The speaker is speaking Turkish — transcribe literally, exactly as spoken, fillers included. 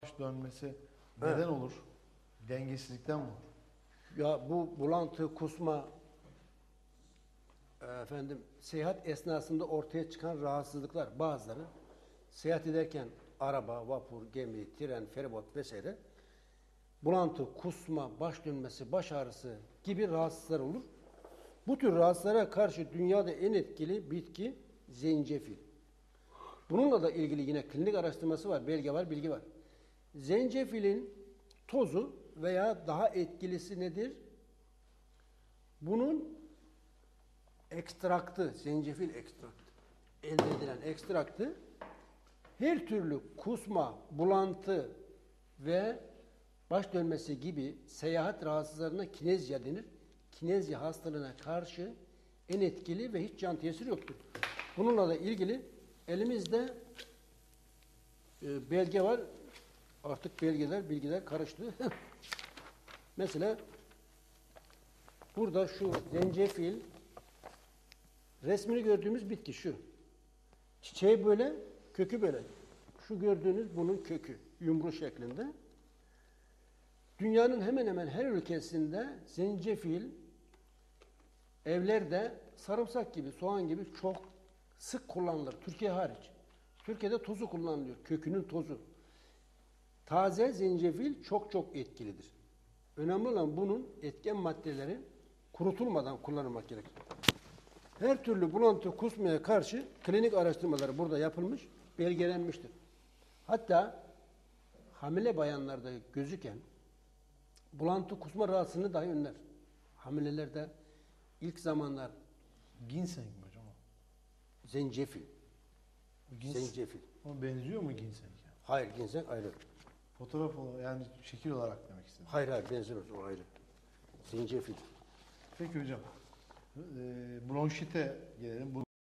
dönmesi neden Evet. olur? Dengesizlikten mi olur? Ya bu bulantı, kusma, e, efendim seyahat esnasında ortaya çıkan rahatsızlıklar bazıları seyahat ederken araba, vapur, gemi, tren, feribot vesaire bulantı, kusma, baş dönmesi, baş ağrısı gibi rahatsızlıklar olur. Bu tür rahatsızlara karşı dünyada en etkili bitki zencefil. Bununla da ilgili yine klinik araştırması var, belge var, bilgi var. Zencefilin tozu veya daha etkilisi nedir? Bunun ekstraktı, zencefil ekstraktı, elde edilen ekstraktı her türlü kusma, bulantı ve baş dönmesi gibi seyahat rahatsızlarına kinezya denir. Kinezya hastalığına karşı en etkili ve hiç can tesiri yoktur. Bununla da ilgili elimizde e, belge var. Artık belgeler, bilgiler karıştı. Mesela burada şu zencefil resmini gördüğümüz bitki şu. Çiçeği böyle, kökü böyle. Şu gördüğünüz bunun kökü, yumru şeklinde. Dünyanın hemen hemen her ülkesinde zencefil evlerde sarımsak gibi, soğan gibi çok sık kullanılır. Türkiye hariç. Türkiye'de tozu kullanılıyor, kökünün tozu. Taze zencefil çok çok etkilidir. Önemli olan bunun etken maddeleri kurutulmadan kullanılmak gerekir. Her türlü bulantı, kusmaya karşı klinik araştırmaları burada yapılmış, belgelenmiştir. Hatta hamile bayanlarda gözüken bulantı, kusma rahatsızlığını dahi önler. Hamilelerde ilk zamanlar Ginseng mi hocam o? zencefil. Gins- Zencefil. Ama benziyor mu ginseng'e? Hayır, ginseng ayrı. Fotoğraf olarak yani şekil olarak demek istedim. Hayır hayır benzemez, o ayrı. Zencefil. Peki hocam. Ee, bronşite gelelim.